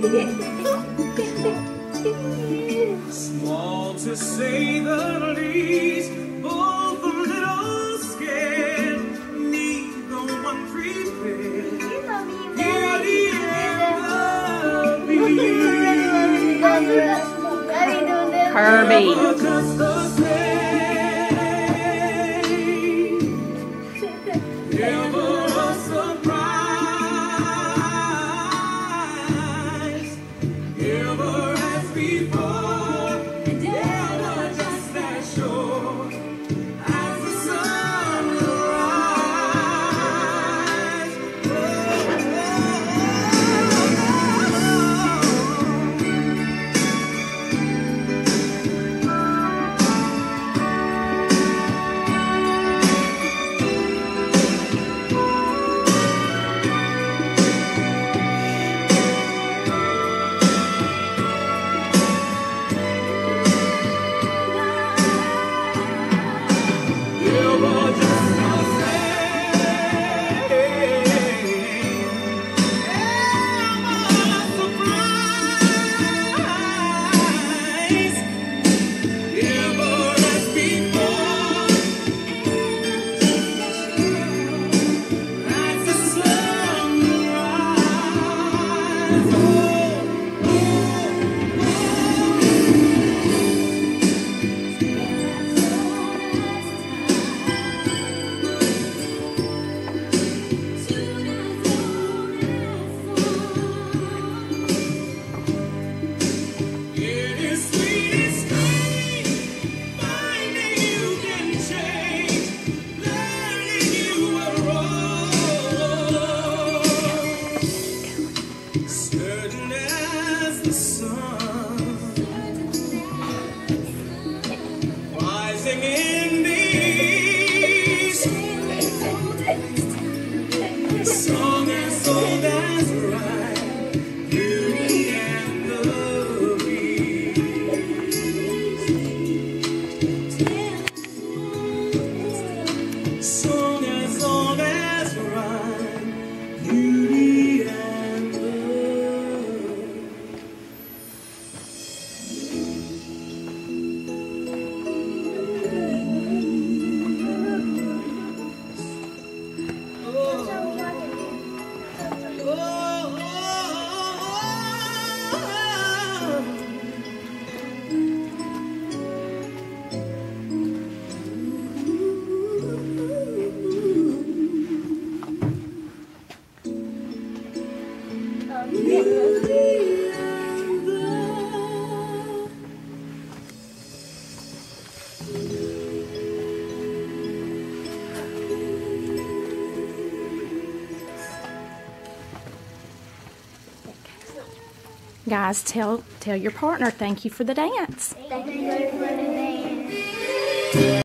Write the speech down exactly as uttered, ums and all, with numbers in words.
Small to say the least, both a little scared, neither one prepared. Here the end Kirby. just the same, never a surprise, ever as before, and ever just as sure as the sunrise. Oh, certain as the sun, rising in the east, song as old as rhyme, beauty and the beast, song as old as rhyme, beauty and the Guys, tell tell your partner thank you for the dance. Thank you for the dance.